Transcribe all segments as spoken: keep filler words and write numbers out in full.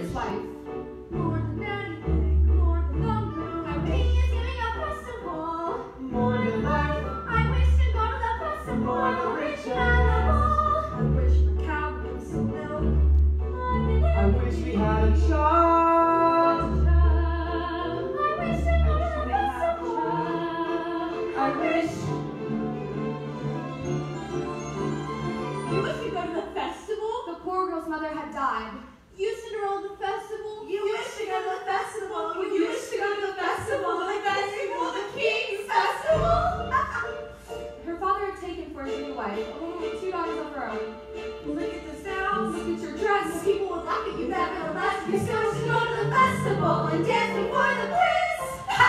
his wife. More than anything, more than longer. I wish he is giving a festival. More than life. I wish to go to the festival. More than rich animal. I wish my cow would give some milk. I wish we had a child. I wish to go to the festival. I wish. You wish to go to the festival? The poor girl's mother had died. You Cinderella, the festival? You, you wish to go to the festival? You, you wish to go to the festival? The festival, the King's festival? Her father had taken for his new wife a woman with two daughters of her own. Look at this house. Look at your dress. People will laugh at you. Nevertheless, you still wish to go to the festival and dance before the prince.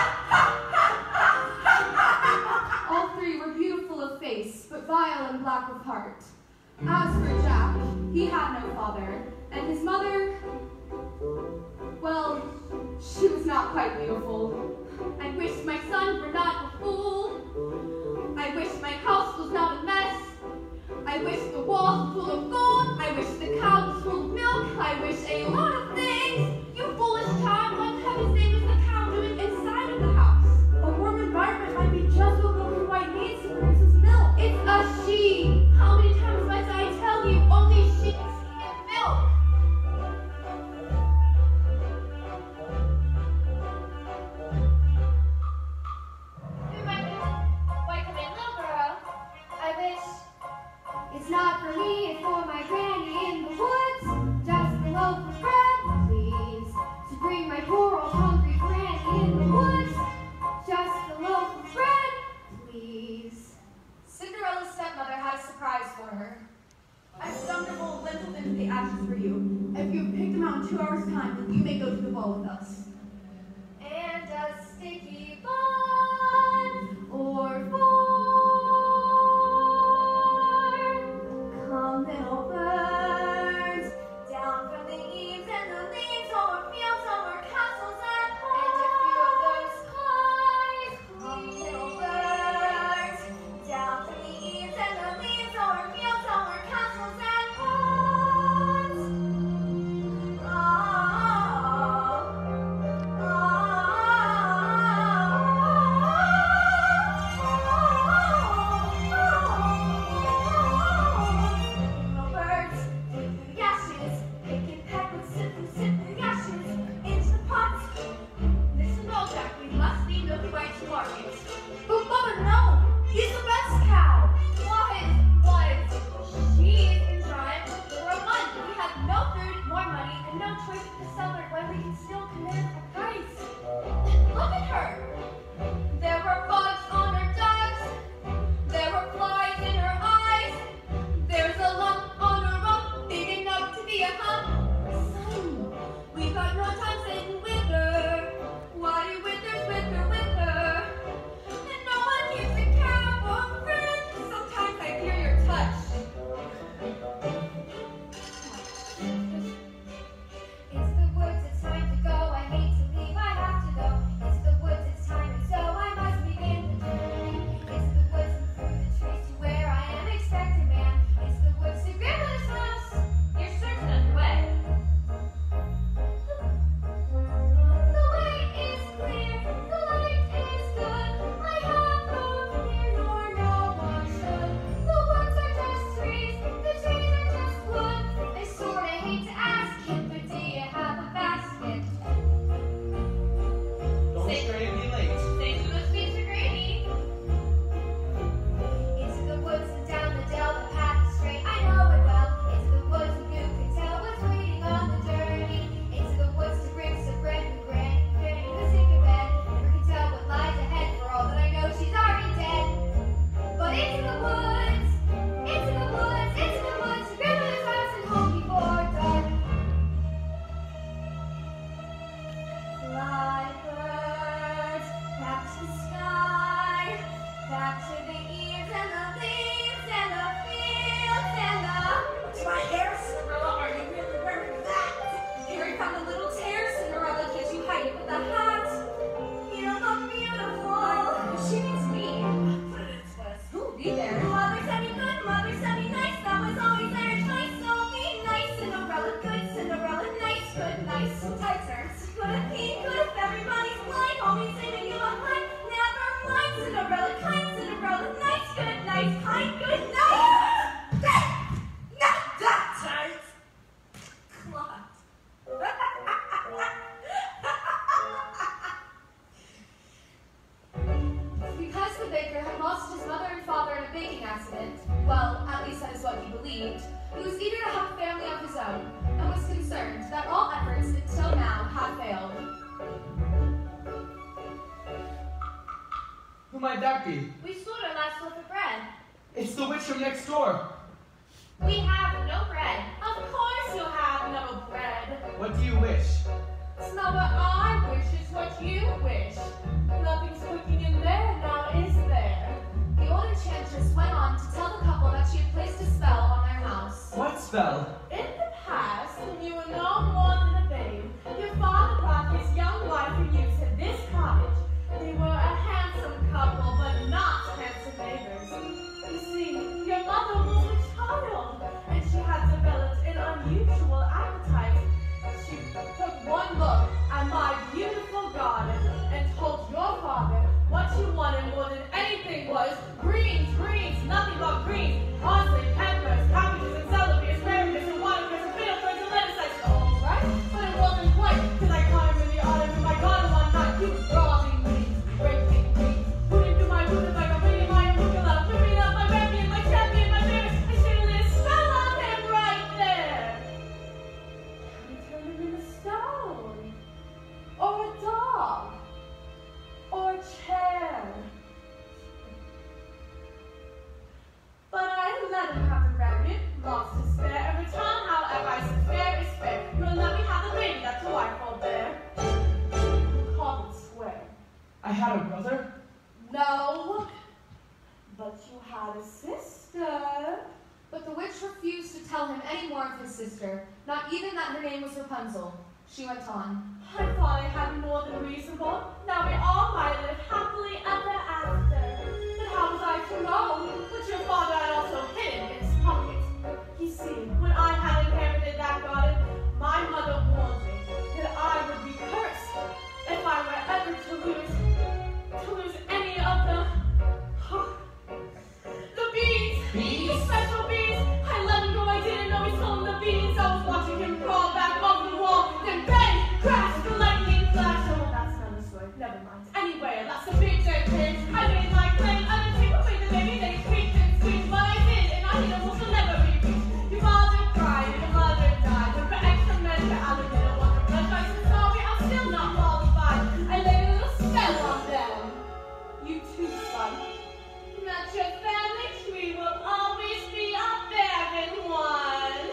All three were beautiful of face, but vile and black of heart. As for Jack, he had no father, and his mother, well, she was not quite beautiful. I wish my son were not a fool. I wish my house was not a mess. I wish the walls were full of gold. I wish the cow was full of milk. I wish a lot of things. You foolish child, what heaven's name is the cow doing inside of the house? A warm environment might be just what milk and white needs to produce its milk. It's a she. How many times must I tell you? Only she can milk. You might why come in, little girl? I wish it's not for me, it's for my granny in the woods. Just a loaf of bread, please, to bring my poor old hungry granny in the woods. Just a loaf of bread, please. Cinderella's stepmother had a surprise for her. I've wonderful lentils into the ashes for you. If you have picked them out in two hours' time, then you may go to the ball with us. And a sticky bun or four. Come, little birds, down from the eaves and the leaves over fields, over castles and halls. And a few of those pies, please. Come, little birds, down from the eaves and the leaves, over fields, over castles and halls. Oh, believed. He was eager to have a family of his own, and was concerned that all efforts until now had failed. Who might that be? We stole our last loaf of bread. It's the witch from next door. We have no bread. Of course you'll have no bread. What do you wish? It's not what I wish, it's what you wish. Nothing's cooking in there now, is there? The old enchantress went on to tell the couple that she had placed a spell on their house. What spell? In the past, when you were no more than a babe, your father brought his young wife for you to this cottage. They were a handsome couple, but not handsome neighbors. You see, your mother was a child, and she had developed an unusual appetite. She took one look at my beautiful garden and told your father what she wanted more than anything was greens, greens, nothing but greens, parsley, peppers, cabbages, and celery, asparagus, and watercress, and fiddle birds, and lettuce. I said, all right, but it wasn't quite, because I caught him in the autumn in my garden one night. He was brawling greens, great big greens, putting through my roots like a ringing my arugula, whipping up my champion, my champion, my favorite. I should have lit a spell on him right there. We turned him into stone, or a dog, or a chair. But I let him have the rabbit, lost his spare. Every time, however, I said fair is fair. You will let me have the baby, that's who I called there. You called it swear. I had a brother? No, but you had a sister. But the witch refused to tell him any more of his sister, not even that her name was Rapunzel. She went on. I thought I had more than reasonable. Now we all might live happily ever after. But how was I to know? Which your father had also hidden in his pocket. You see, when I had inherited that garden, my mother warned me that I would be cursed if I were ever to lose, to lose any of the, the beans. Beans? The special beans. I let him go. I didn't know he stole the beans. I was watching him crawl back over the wall. Then bang! Crash! The lightning flash! Oh, that's another story. Never mind. Anyway, that's a big day, kid. I made my claim. I didn't take away the baby. They squeaked and squeaked, but I did, and I knew it will never be reached. Your father cried, and your mother died. But for extra men, for alligator, one for blood, I said sorry. I'm still not qualified. I laid a little spell on them. You too, son. That your family tree will always be a barren one.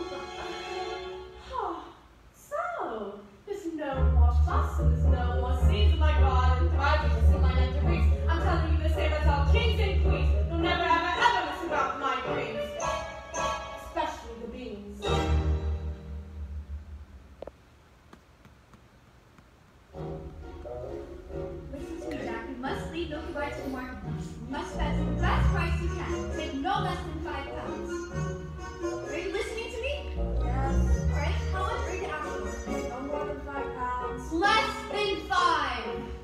So, there's no more fuss and there's no more seeds in my garden, thriving in my nectarines. I'm telling you the same as all kings and queens. You'll never ever ever miss about my greens, especially the beans. Listen to me, Jack. We must leave Milky Way to the marketplace. We must fetch the best price you can. Take no less than five pounds. Are you listening to me? Yes. All right. How much are you asking for? No more than five pounds. Less than five.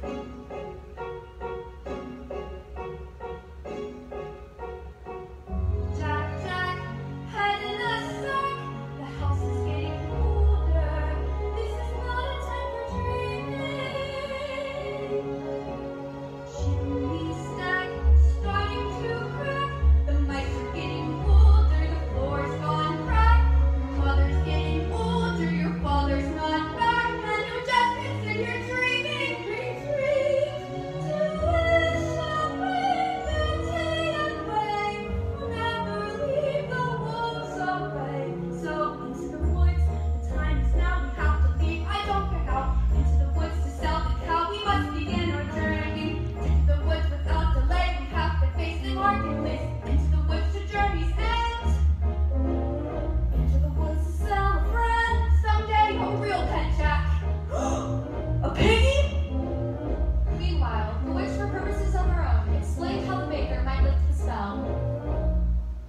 Jack, Jack, head in a sack. The house is getting colder. This is not a time for dreaming. Chimney stack starting to crack. The mice are getting older. The floor's gone crack. Your mother's getting older. Your father's not back. And you just can sit here dreaming, dream, dream. To wish away the day away. We'll never leave the wolves away. So into the woods, the time is now. We have to leave. I don't care how. Into the woods to sell the cow. We must begin our journey. Into the woods without delay. We have to face the marketplace. Into the woods to journey's end. Into the woods to sell a friend. Someday a real pet, Jack. A piggy? Meanwhile, the witch, for purposes of her own, explained how the baker might lift the spell.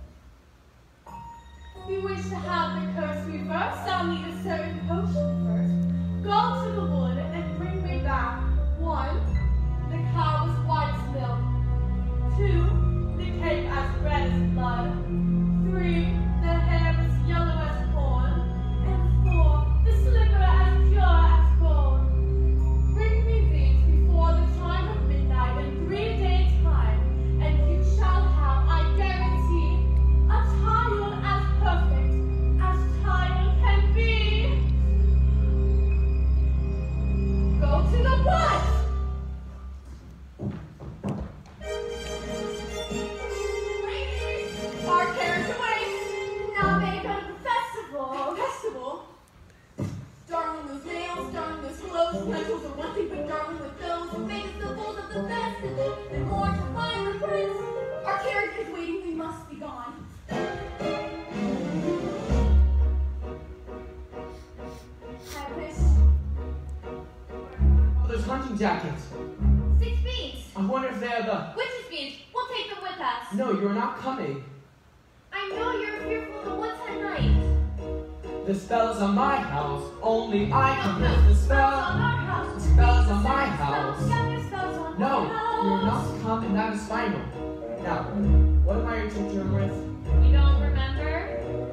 You wish to have the curse reversed? I'll need a certain potion first. Go to the wood and bring me back one, the cow's white milk. Two, the cake as red as blood. Three, the hair as yellow as corn. And four, the slipper as pure as gold. Bring me these before the time of midnight in three days' time, and you shall have, I guarantee, a child as hunting jacket. Six beans. I wonder if they're the... Witch's beans. We'll take them with us. No, you're not coming. I know you're fearful of the woods at night. The spell's on my house. Only I can No, lift the Spells on spell. our house. The spell's on Spells, my spells, house. spells, spells on No, our house. you're not coming. That is final. Now, what am I interfering with? You don't remember?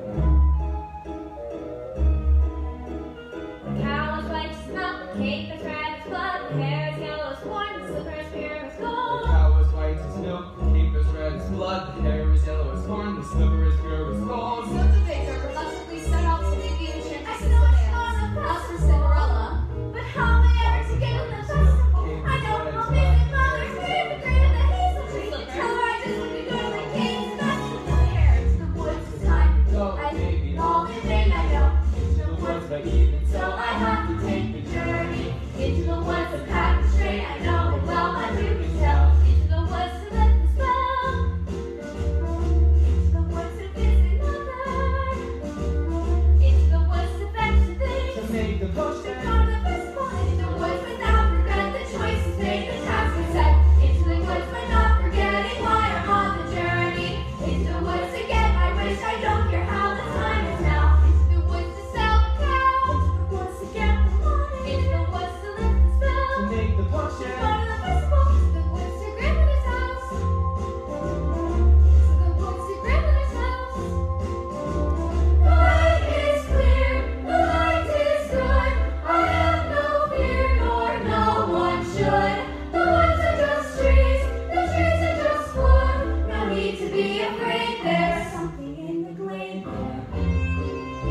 The cow is white as milk, the cake is red as blood, the hair is yellow as corn, the slipper is pure as The gold. cow is white as milk, the cape is red as blood, the hair is yellow as corn, the slipper is pure as gold. So the baker reluctantly set off to lead the enchantress I to know it's dance. not a As for Cinderella, But how am I ever to get in the festival? I know I'll make it mother's grave, the grave of the hazel tree. Tell her I just want to go to the king's festival. Here to the woods this time. Go, I baby, all in vain, I know. into the woods, but even So I have to take the journey into the woods and pack the straight. I know it well, my duty tell. Into the woods to lift the spell. Into the woods to visit mother. Into the woods to fetch the things. to make the To potion. go to the festival. Into the woods without regret. The choice is made, the task is set. Into the woods but not forgetting why I'm on the journey. Into the woods to get my wish. I don't care how the time is now. Into the woods to sell the cow. Into the woods to get the money. Into the woods to lift the spell. To make the To go potion. to the festival. Into the woods to grandmother's house. Into the woods to grandmother's house. The light is clear. The light is good. I have no fear, nor no one should. The woods are just trees. The trees are just wood. No need to be afraid. There's something in the glade there.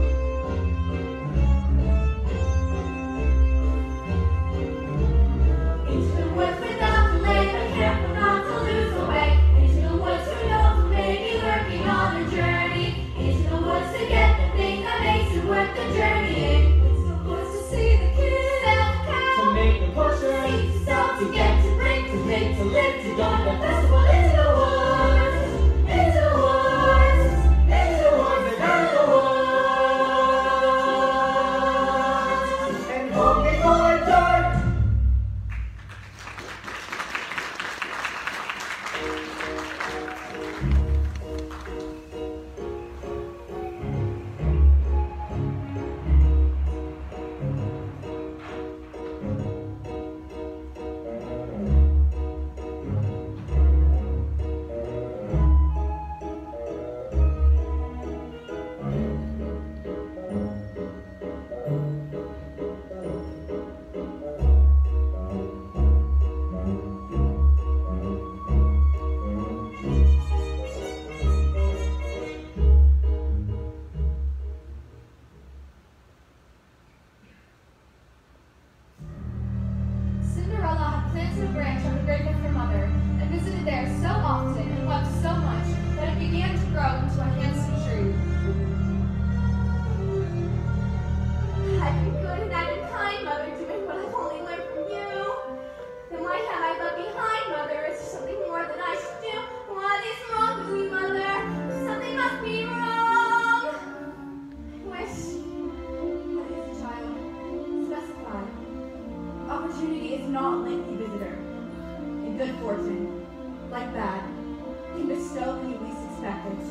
Into the woods without delay, but careful not to lose the way. Into the woods who knows who may be lurking on the journey. Into the woods to get the thing that makes it worth the journey. Into the woods to see the kids, sell the cow, To make the to potion. see, to sell, to get, to bring, to make, to live, to go to the festival. Into the woods, into the woods, into the woods, into the woods. And home before dark. Cinderella had planted a branch on the grave of her mother and visited there so often and wept so much that it began to grow into a handsome tree. I've been good and I've been kind, Mother, doing what I've only learned from you. Then why have I left behind, Mother? Is there something more that I should do? What is wrong with me, Mother? Something must be wrong. Wish. What is it, child? Specify. Opportunity is not a lengthy visitor. In good fortune, like bad, can bestow when you least expect it.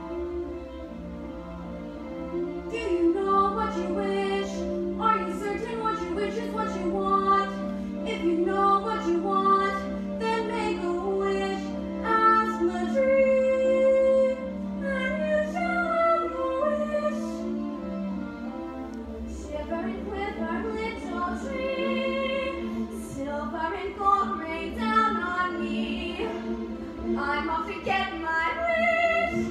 Do you know what you wish? Are you certain what you wish is what you want? If you know what you want, then make a wish. Ask the tree, and you shall have your wish. Shiver and quiver, little tree, silver and gold rain down on me. I'm off to get my wish.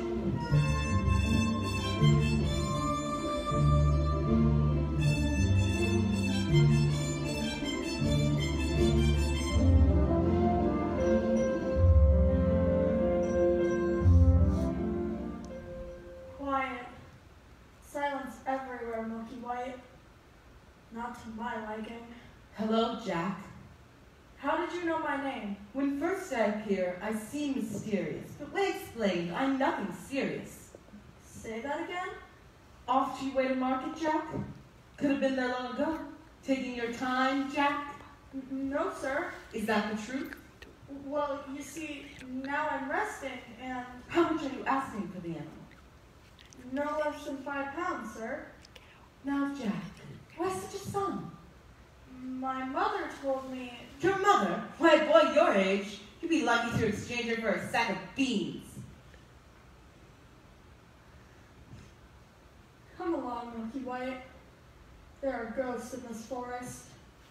Quiet. Silence everywhere, Milky White. Not to my liking. Hello, Jack. How did you know my name? When first I appear, I seem mysterious, but when explained, I'm nothing serious. Say that again? Off to your way to market, Jack? Could have been there long ago. Taking your time, Jack? N- No, sir. Is that the truth? Well, you see, now I'm resting, and How much are you asking for the animal? no less than five pounds, sir. Now, Jack, why such a sum? My mother told me. Your mother? Why, a boy your age, you'd be lucky to exchange her for a sack of beans. Come along, Milky White. There are ghosts in this forest.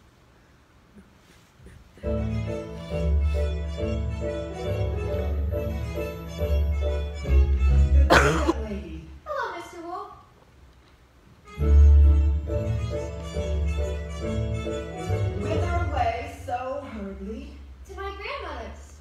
Lady. Hello, Mister Wolf. Whither away so hurriedly? To my grandmother's.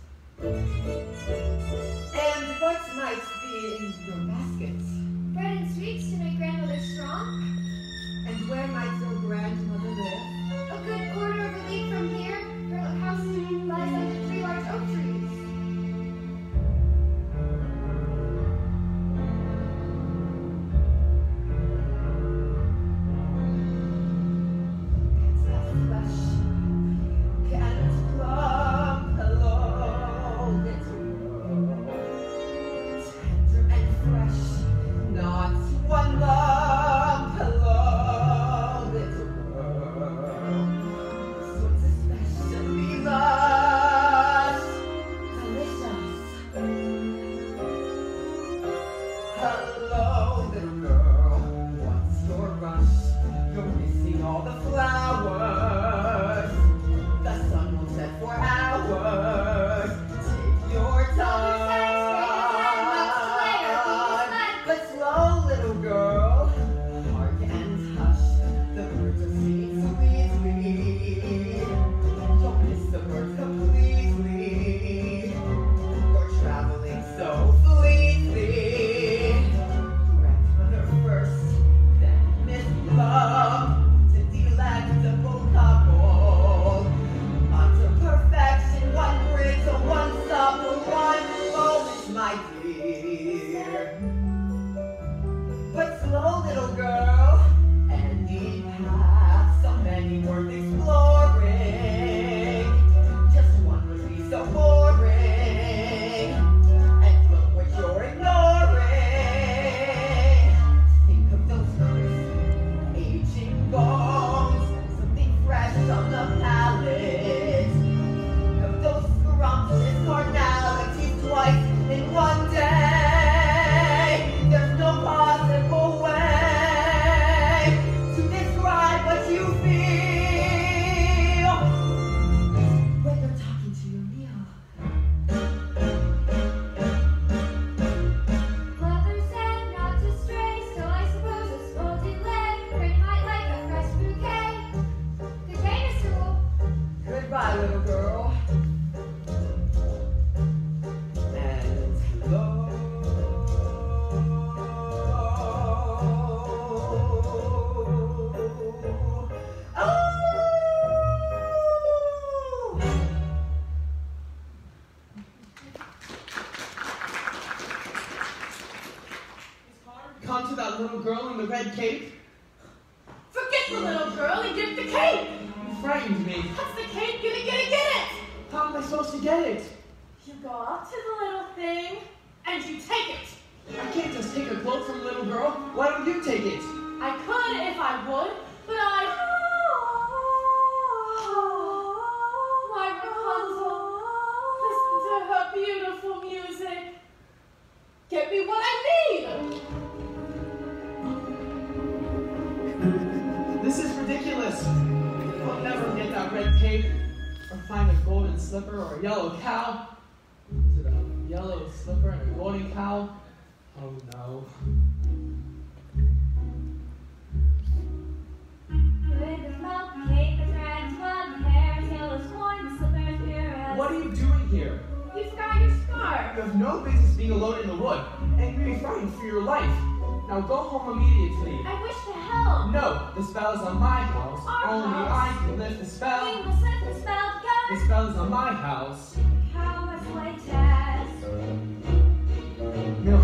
And what might be in your basket? Bread and sweets to make grandmother strong. And where might your grandmother live? A good quarter of a league from here, her house lies under three large oak trees. Come to that little girl in the red cape? Forget the little girl and get the cape! You frightened me. That's the cape, get it, get it, get it! How am I supposed to get it? You go up to the little thing, and you take it. I can't just take a cloak from a little girl. Why don't you take it? I could if I would, but I... My Rapunzel, listen to her beautiful music. Get me what I need! This is ridiculous. I'll never get that red cape, or find a golden slipper, or a yellow cow. Is it a yellow slipper and a golden cow? Oh no. What are you doing here? You forgot your scarf. You have no business being alone in the wood, and you'd be frightened for your life. Now go home immediately. I wish to help. No, the spell is on my house. Our Only house. I can lift the spell. We will set the spell The together. spell is on my house. How much weight test? Milk.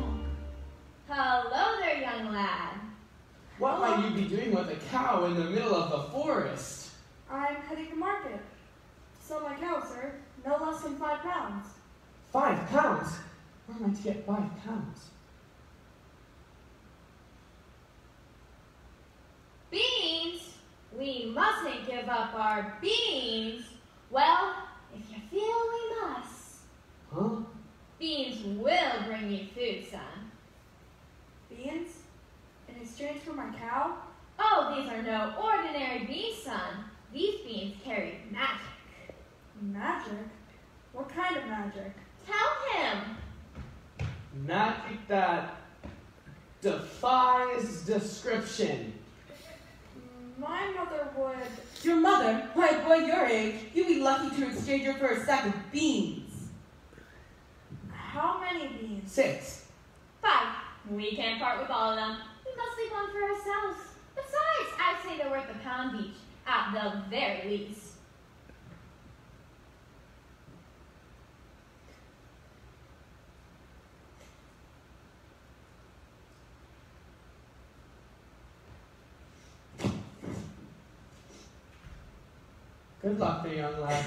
Hello there, young lad. What might you be doing with a cow in the middle of the forest? I'm heading to market. Sell my cow, sir. No less than five pounds. Five pounds? Where am I to get five pounds? Beans? We mustn't give up our beans. Well, if you feel we must. Huh? Beans will bring you food, son. Beans? In exchange for my cow? Oh, these are no ordinary beans, son. These beans carry magic. Magic? What kind of magic? Tell him. Magic that defies description. My mother would... Your mother? Why, boy your age, you'd be lucky to exchange her for a sack of beans. How many beans? Six. Five. We can't part with all of them. We must leave one for ourselves. Besides, I'd say they're worth a pound each, at the very least. Good luck there, young lad.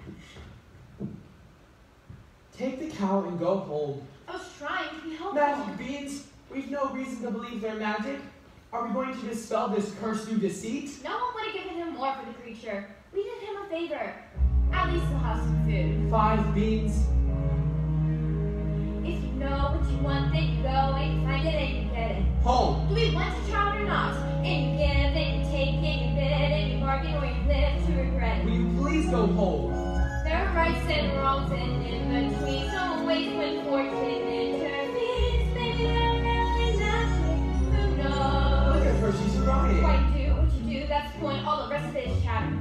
Take the cow and go home. I was trying to be helpful. Magic beans? We've no reason to believe they're magic. Are we going to dispel this curse through deceit? No one would have given him more for the creature. We did him a favor. At least he'll have some food. Five beans? If you know what you want, then you go and you find it and you get it. Home. Do we want to child or not? And you give and you take and you bid and you bargain or you live to regret. Will you please go home? There are rights and wrongs and in between. Don't wait when fortune intervenes. Maybe they're really magic. Who knows? Look at her, she's crying. Why do what you do? That's the point. All the rest of it is chatter.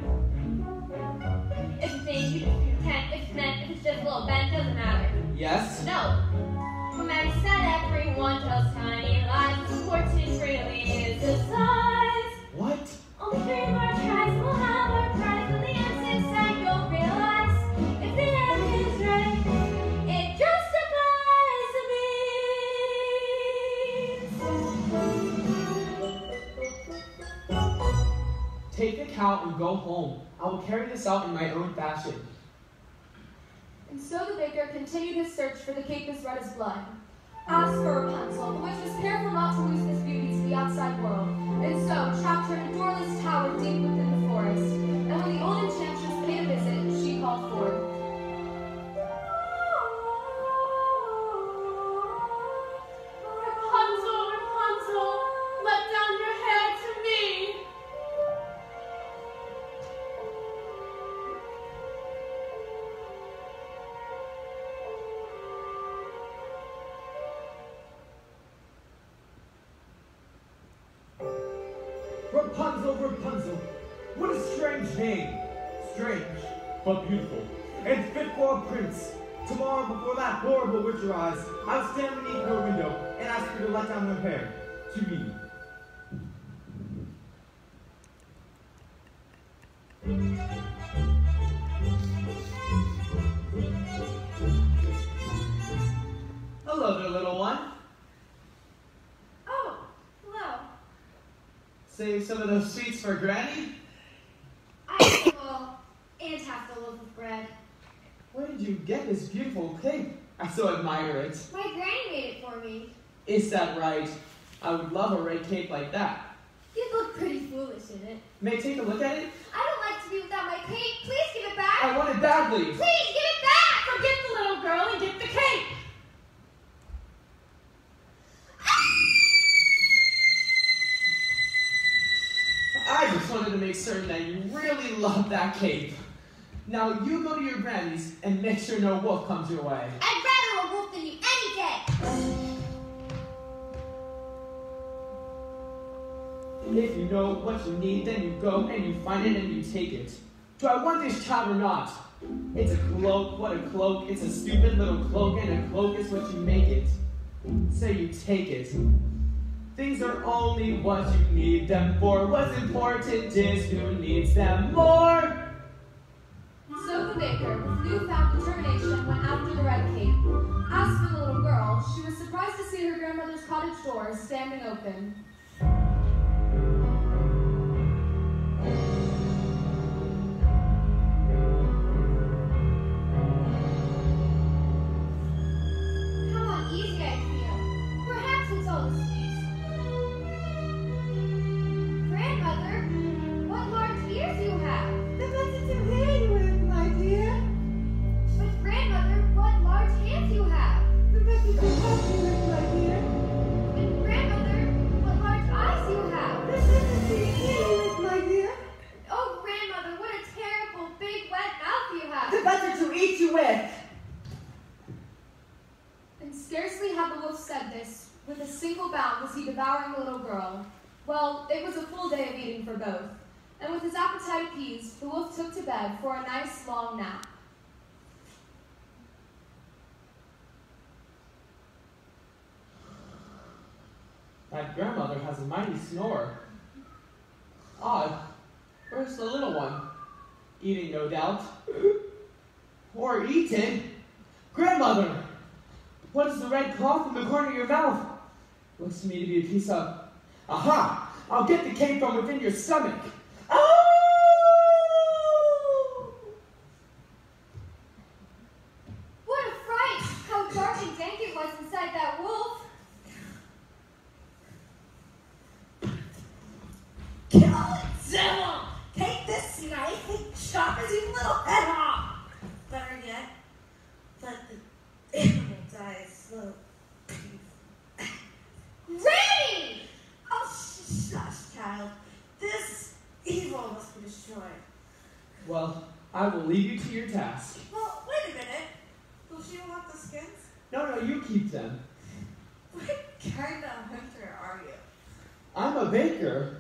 If you think you just pretend, if it's meant, if it's just a little bent, doesn't matter. Yes? No. Maddie said everyone tells tiny lies. Fortune really is the size. What? Only three more tries will have our prize. When the end's inside, you'll realize if the end is right, it justifies the means. Take the cow and go home. I will carry this out in my own fashion. And so the baker continued his search for the cape as red as blood. As for Rapunzel, the witch was careful not to lose this beauty to the outside world, and so trapped her in a doorless tower deep within the forest. And when the old enchantress paid a visit, she called forth. Rapunzel, Rapunzel, let down your hair to me. Rapunzel, Rapunzel. What a strange name. Strange, but beautiful. And fit for a prince. Tomorrow, before that horrible witch arrives, I'll stand beneath her window and ask her to let down her hair to me. Hello there, little one. Oh, hello. Save some of those sweets for Granny? I will, and half the loaf of bread. Where did you get this beautiful cake? I so admire it. My granny made it for me. Is that right? I would love a red cake like that. You look pretty foolish in it. May I take a look at it? I don't like to be without my cake. Please give it back. I want it badly. Please give it back. Forget the little girl and get the cake. I just wanted to make certain that you really love that cake. Now you go to your granny's and make sure no wolf comes your way. I'd rather a wolf than you any day. If you know what you need, then you go and you find it and you take it. Do I want this child or not? It's a cloak, what a cloak. It's a stupid little cloak, and a cloak is what you make it. So you take it. Things are only what you need them for. What's important is who needs them more. So the baker, with newfound determination, went after the red cape. As for the little girl, she was surprised to see her grandmother's cottage door standing open. equal bound was he devouring the little girl. Well, it was a full day of eating for both, and with his appetite appeased, the wolf took to bed for a nice long nap. That grandmother has a mighty snore. Odd. Where's the little one? Eating, no doubt. Or eaten. Grandmother! What is the red cloth in the corner of your mouth? Looks to me to be a piece of... Aha! I'll get the cake from within your stomach. Oh! What a fright! How dark and dank it was inside that wolf! Kill it, devil! Take this knife and chop his evil little head off! Better yet, let the animal die a slow death. Granny! Oh, sh- shush, child. This evil must be destroyed. Well, I will leave you to your task. Well, wait a minute. Will she want the skins? No, no, you keep them. What kind of hunter are you? I'm a baker.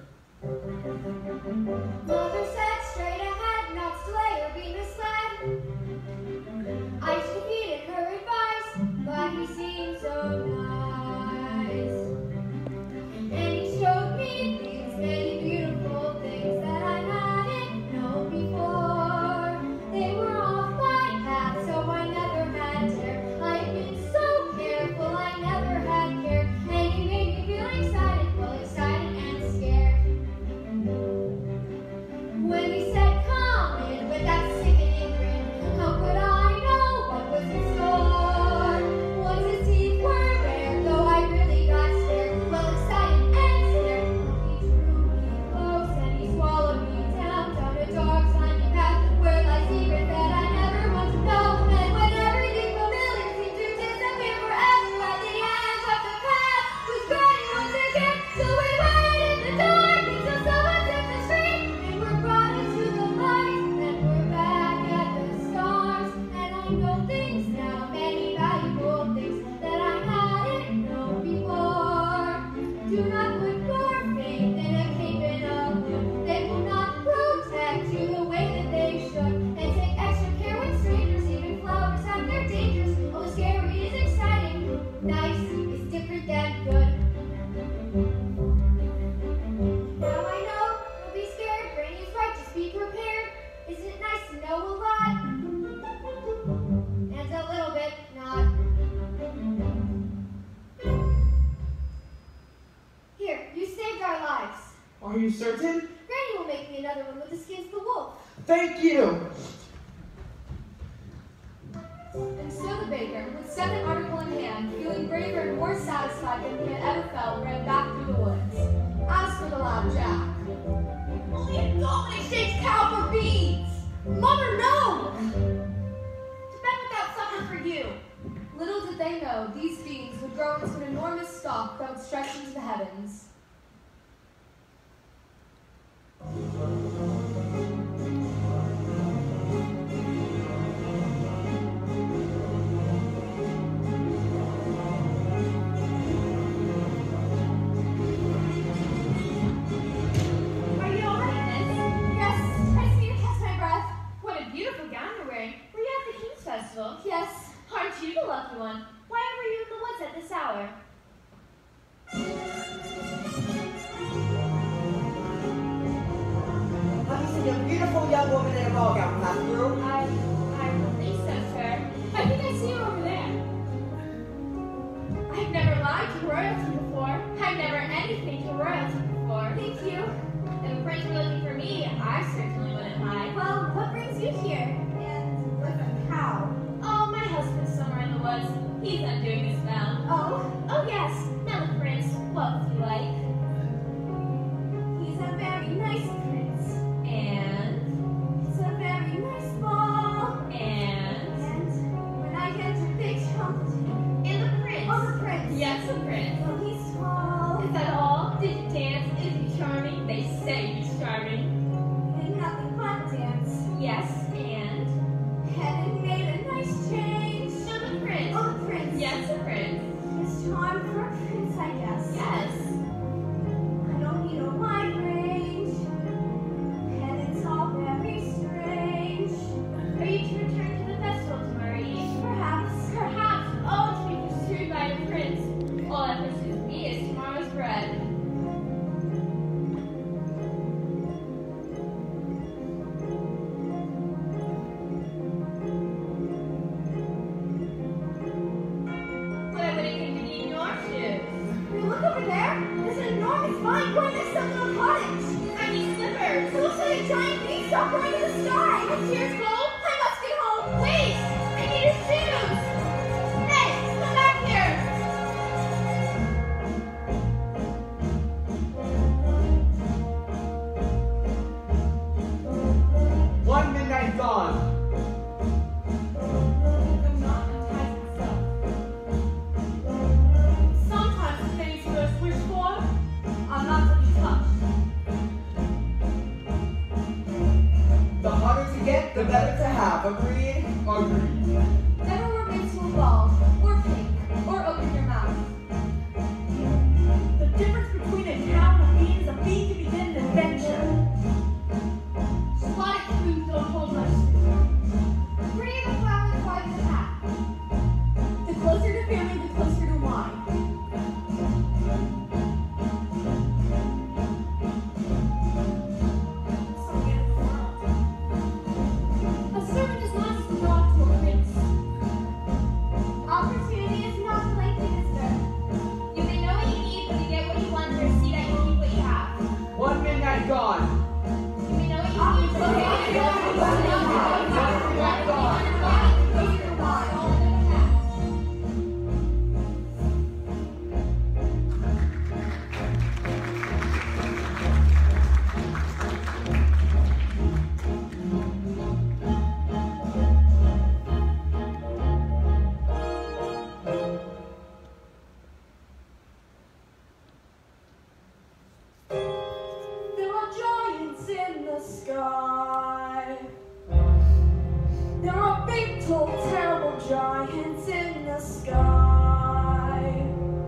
Mother said straight ahead, not slay or be misled. I defeated her advice, but he seemed so nice. And he showed me these many beautiful things that I hadn't known before. They were off my path, so I never had dare. I've been so careful, I never had care. And he made me feel excited, well excited and scared. When he said come in with that sickening grin, how could I know what was in store? Once his teeth were bare, though I really got scared, well excited and scared. He drew me close and he swallowed me down, down a dark slimy path where lies secrets that I never want to know. And when everything familiar seemed to disappear forever, at the end of the path was Granny once again. So we waited in the dark until someone took the street, and we're brought into the light, and we're back at the stars. And I know things now, many valuable things that I hadn't known before. Do not put your faith in a cape and a hood. They will not protect you the way that they should. And take extra care with strangers, even flowers have their dangers. Oh, scary is exciting, nice is different than good. Now I know, don't be scared, Granny's right, just be prepared. Isn't it nice to know a lot? And a little bit not. Here, you saved our lives. Are you certain? Granny will make me another one with the skins of the wolf. Thank you! And so the baker, with second article in hand, feeling braver and more satisfied than he had ever felt, ran back through the woods. As for the lad Jack, Only a gold in exchange cow for beans! Mother, no! To bed without supper for you. little did they know these beans would grow into an enormous stalk that would stretch into the heavens. Are you all right, miss? Yes, I see you catch my breath. What a beautiful gown you're wearing. Were you at the King's Festival? Yes. Aren't you the lucky one? Why were you in the woods at this hour? Have you seen a beautiful young woman in a ball gown pass through? I, I don't think so, sir. I think I see her over there. I've never lied to royalty before. I've never anything to royalty before. Thank you. If the prince were looking for me, I certainly wouldn't lie. Well, what brings you here? And with a cow. Oh, my husband's somewhere in the woods. He's undoing his vow. Oh, Oh, yes. Now the prince, what would you like? he's a very nice prince. And, It's a very nice ball. and, And when I get a big chunk, and the prince. oh, the prince. Yes, the prince. Oh, he's small. Is that all? Did you dance? Is he charming? They say he's charming. And nothing but dance. Yes, and, And it made a nice change. no, the prince. Oh, the prince. Yes, the prince. It's time for a prince, I guess. I'm going to some little cottage. I need slippers. It looks like a giant beanstalk going to the sky. What's yours, Gold? I must get home. Wait, I need your shoes. Hey, come back here. One midnight gone. The mountain ties itself. Sometimes the things you most wish for are not to be touched. The harder to get, the better to have. Agreed? Agreed. Never were made to evolve, or pink, or open your mouth. The difference between a cow and a bee is a bee can begin an adventure. Slotted spoons don't hold much spoon. Bring the flower quite in the path. The closer to family, the closer to wine. So the end of the world. A servant is not to belong to a prince. Opportunity is not like visitor. You may know what you need, but you get what you want, or see that you keep what you have. One midnight gone. You may know what you need, but you get what you want, or see that you keep what you have. There are giants in the sky. There are big, tall, terrible giants in the sky.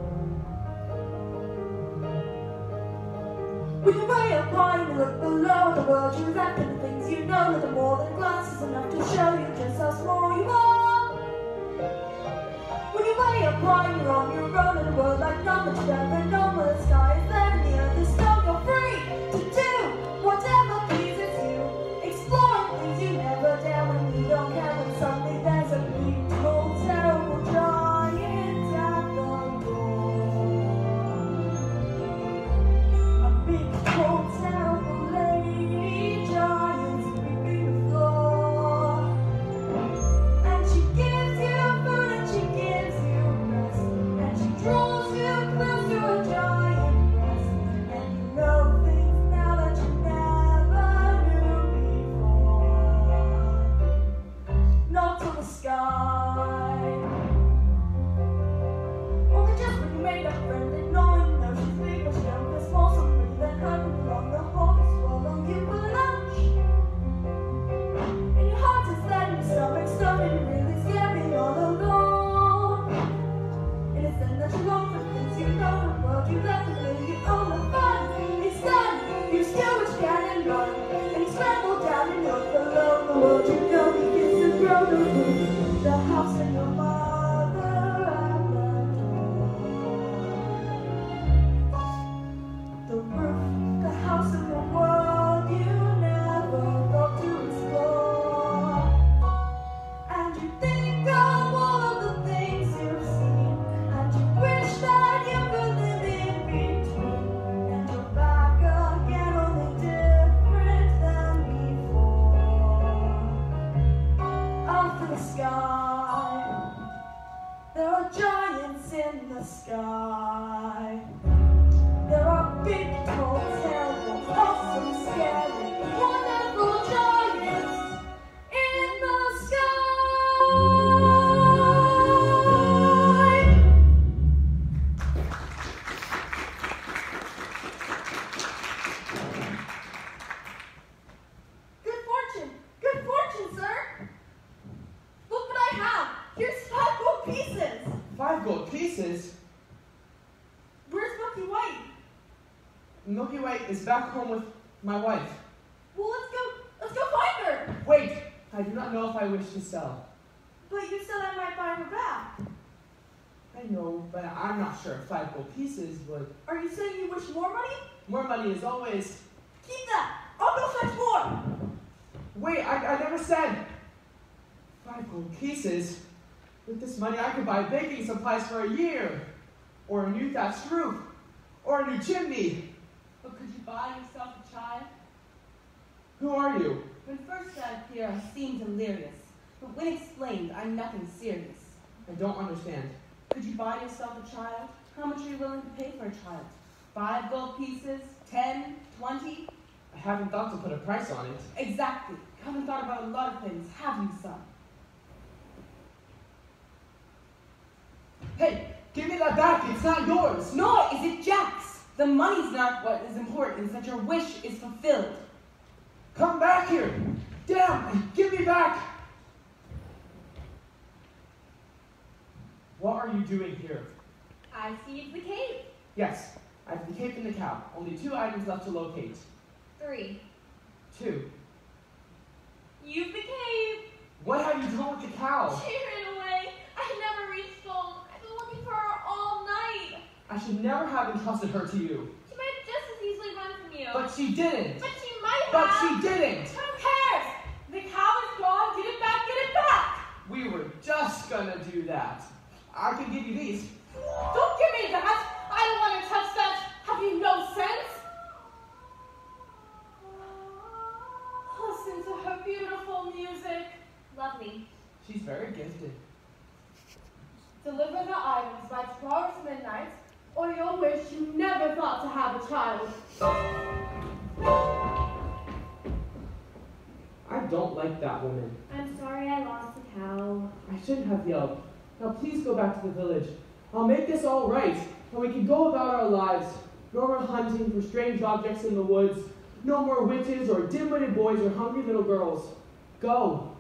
When you weigh up high and you look below the world, you reckon the things you know that are more than a glance is enough to show you just how small you are. When you weigh up high and you're on your own in a world like none that you've ever known, where the sky is there and the earth is stone, you're free to do whatever pleases you, exploring things you never dare when you don't care, when suddenly there's a big, tall, terrible giant at the door. A big, tall, terrible lady giant sweeping the floor. And she gives you food and she gives you rest, and she draws you close to a giant breast, and you know things now that you never knew before. Not to the sky. Only just when you made a friend and knowing you know she's big or strong, but small, somebody that happened along the hall to swallow you for lunch. And your heart is there in your stomach, something you really scared me all alone. And it's then that you long for things you know the world you left to live your own fun. Instead, you still wish can and run, and you scramble down and look below the world you know begins to grow the roof, the house and your mother at the door. The roof, the house and the world you never thought to explore. And you think of all of the things you've seen, and you wish that you could live in between, and you're back again, only different than before. Up to the sky, there are giants in the sky. There are big, tall, terrible, awesome, scary, wonderful giants in the sky. Good fortune, good fortune, sir. Look what I have. Here's five gold pieces. Five gold pieces? Where's Milky White? Milky Way is back home with my wife. Well, let's go. Let's go find her. Wait, I do not know if I wish to sell. But you said I might buy her back. I know, but I'm not sure if five gold pieces would. Are you saying you wish more money? More money is always. Keep that. I'll go fetch more. Wait, I, I never said. Five gold pieces? With this money, I could buy baking supplies for a year, or a new thatched roof, or a new chimney. buy yourself a child? Who are you? When first I appear, I seem delirious, but when explained, I'm nothing serious. I don't understand. Could you buy yourself a child? How much are you willing to pay for a child? Five gold pieces? Ten? Twenty? I haven't thought to put a price on it. Exactly. You haven't thought about a lot of things, have you, son? Hey, give me that back. It's not yours. Nor is it Jack's. The money's not what is important. It's that your wish is fulfilled. Come back here. Damn, give me back. What are you doing here? I see it's the cave. Yes, I have the cape and the cow. Only two items left to locate. Three. Two. You've the cave. What have you done with the cow? She ran away. I never reached home. I've been looking for her all night. I should never have entrusted her to you. She might have just as easily run from you. But she didn't. But she might But have. she didn't. Who cares? The cow is gone. Get it back, get it back. We were just gonna do that. I can give you these. Don't give me that. I don't want to touch that. Have you no sense? Listen to her beautiful music. Lovely. She's very gifted. Deliver the items by tomorrow's midnight, or you'll wish you never thought to have a child. I don't like that woman. I'm sorry I lost the cow. I shouldn't have yelled. Now please go back to the village. I'll make this all right, and we can go about our lives. No more hunting for strange objects in the woods. No more witches or dim-witted boys or hungry little girls. Go.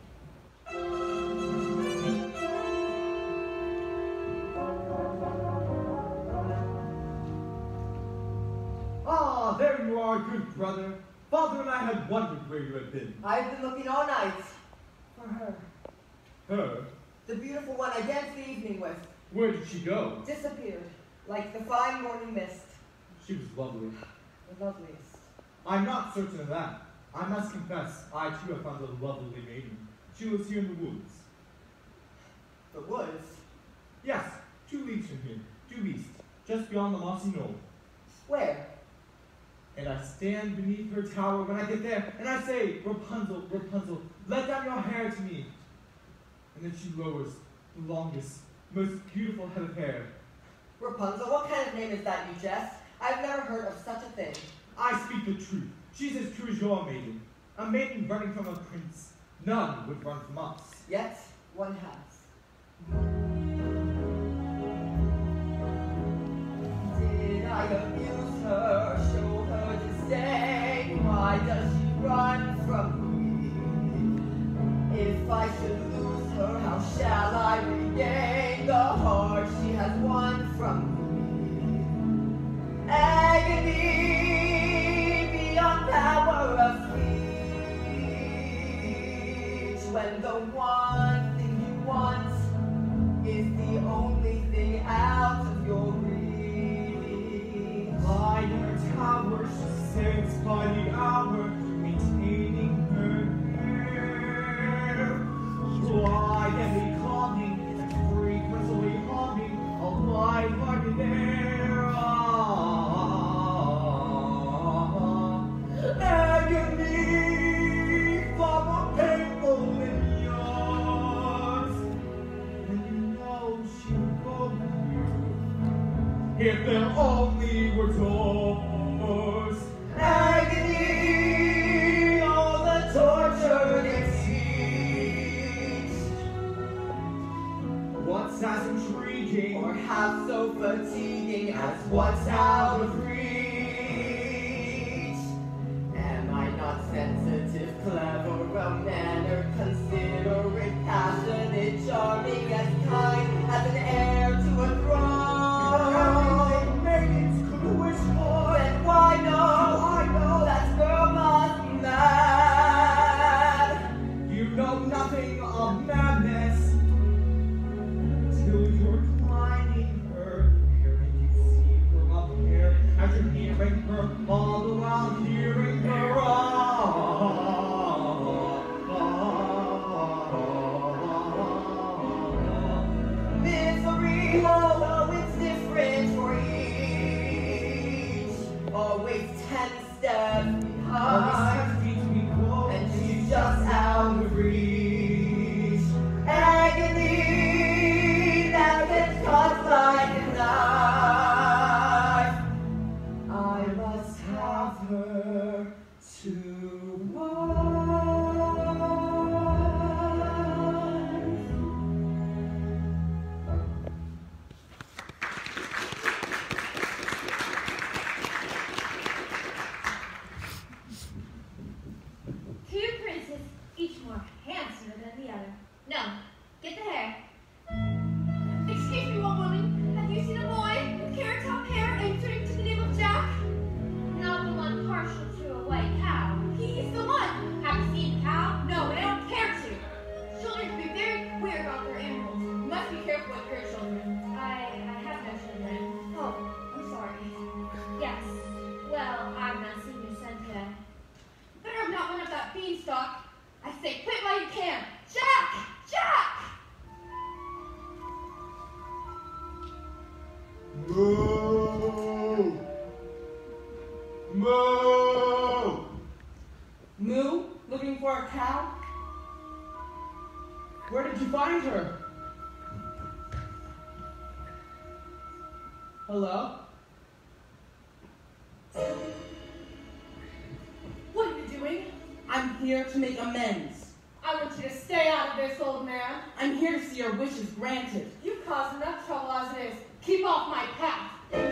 Ah, there you are, good brother. Father and I had wondered where you had been. I've been looking all night. For her. Her? The beautiful one I danced the evening with Where did she go? disappeared, like the fine morning mist. She was lovely. The loveliest. I'm not certain of that. I must confess, I too have found a lovely maiden. She lives here in the woods. The woods? Yes, two leagues from here, due east, just beyond the mossy knoll. Where? And I stand beneath her tower when I get there, and I say, Rapunzel, Rapunzel, let down your hair to me. And then she lowers the longest, most beautiful head of hair. Rapunzel, what kind of name is that, you jest? I've never heard of such a thing. I speak the truth. She's as true as your maiden. A maiden running from a prince. None would run from us. Yet, one has. Did I abuse her, show her disdain? Why does she run from me? If I should lose her, how shall I regain the heart she has won from me? Agony beyond power of speech, when the one thing you want is the only thing out of your reach. By her tower she sits by the hour, maintaining her hair. Quietly calming, and frequently humming a light-hearted air. Agony far more painful than yours. And you know she would go with you if there only were doors. Agony, all the torture it seeks. What's as intriguing Or half so fatiguing as what's out of reach. Am I not sensitive, clever, well-mannered, considerate, passionate, charming, as kind as an heir to a throne? everything maidens could wish for? Then why no? I know that girl must be mad. You know nothing of madness till you're climbing her hair and you see her up here as you're hearing her all the while hearing her. Misery, although it's different for each. always ten steps Always behind. ten feet to be close. And she's just out of reach. Agony that gets cut like a knife. I must have her to Two princes, each more handsomer than the other. No, get the hair. Excuse me, one woman. Have you seen a boy with carrot top hair answering to the name of Jack? Not the one partial to a white cow. He's the one. Have you seen a cow? No, and I don't care to. Children can be very queer about their animals. You must be careful with your children. I, I have no children. Oh, I'm sorry. Yes. Well, I've not seen your son today. Better have not went up that beanstalk. I say, quit while you can. Jack! Jack! Moo! Moo! Moo, looking for a cow? Where did you find her? Hello? What are you doing? I'm here to make amends. I want you to stay out of this, old man. I'm here to see your wishes granted. You've caused enough trouble as it is. Keep off my path.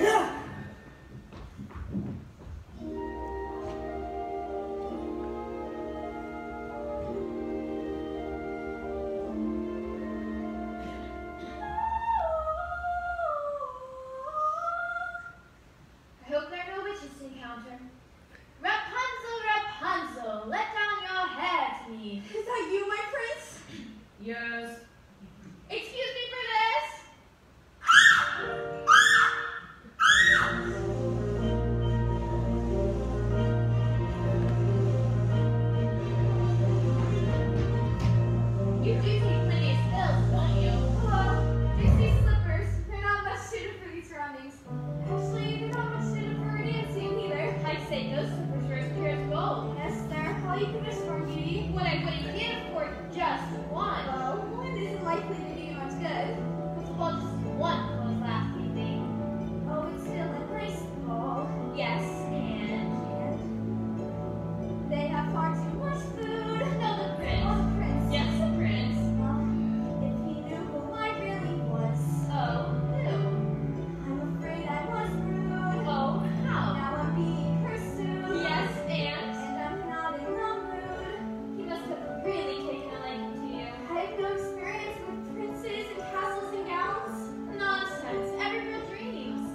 I hope there are no witches to encounter. Rapunzel, Rapunzel, let down your hair to me. Is that you, my prince? Yes. Excuse me for this. You do take plenty of spills, don't you? Hello. These these slippers. They're not much suited for these surroundings. Actually, they're not much suited for dancing either. I'd say those slippers are as pure as gold. Yes, they're all you can wish for, beauty. When I wouldn't get afford just one. Well, one isn't likely to do you much good. Well, just one clothes last evening. Oh, it's still a nice ball. Yes, and And they have far too much food. no, the prince. Oh, the prince. Yes, the prince. Well, if he knew who I really was, Oh, who? I'm afraid I was rude. Oh, how? Now I'm being pursued. Yes, and And I'm not in the mood. he must have really taken a liking to you. I have no experience with princes and castles and gowns. Nonsense. Every girl dreams.